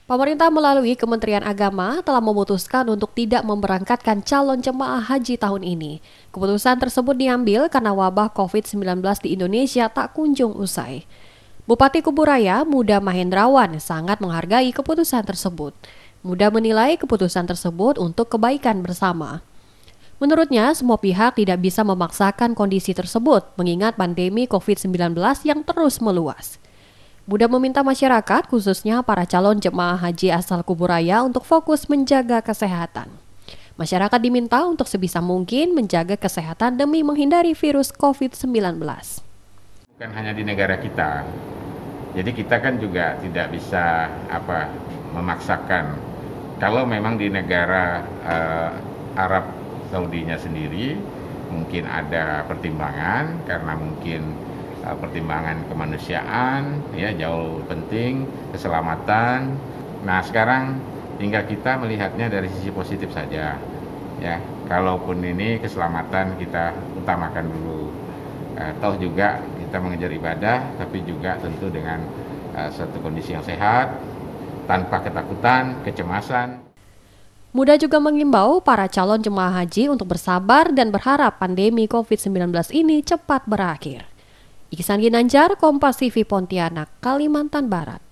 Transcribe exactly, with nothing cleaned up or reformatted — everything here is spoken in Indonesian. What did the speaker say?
Pemerintah melalui Kementerian Agama telah memutuskan untuk tidak memberangkatkan calon jemaah haji tahun ini. Keputusan tersebut diambil karena wabah covid sembilan belas di Indonesia tak kunjung usai. Bupati Kuburaya, Muda Mahendrawan, sangat menghargai keputusan tersebut. Muda menilai keputusan tersebut untuk kebaikan bersama. Menurutnya, semua pihak tidak bisa memaksakan kondisi tersebut mengingat pandemi covid sembilan belas yang terus meluas. Muda meminta masyarakat, khususnya para calon jemaah haji asal Kuburaya untuk fokus menjaga kesehatan. Masyarakat diminta untuk sebisa mungkin menjaga kesehatan demi menghindari virus covid sembilan belas. Bukan hanya di negara kita, jadi kita kan juga tidak bisa apa memaksakan. Kalau memang di negara uh, Arab Saudinya sendiri mungkin ada pertimbangan karena mungkin pertimbangan kemanusiaan, ya jauh penting, keselamatan. Nah sekarang tinggal kita melihatnya dari sisi positif saja, ya. Kalaupun ini keselamatan kita utamakan dulu. Eh, toh juga kita mengejar ibadah, tapi juga tentu dengan eh, suatu kondisi yang sehat, tanpa ketakutan, kecemasan. Muda juga mengimbau para calon jemaah haji untuk bersabar dan berharap pandemi covid sembilan belas ini cepat berakhir. Iksan Ginanjar, Kompas T V Pontianak, Kalimantan Barat.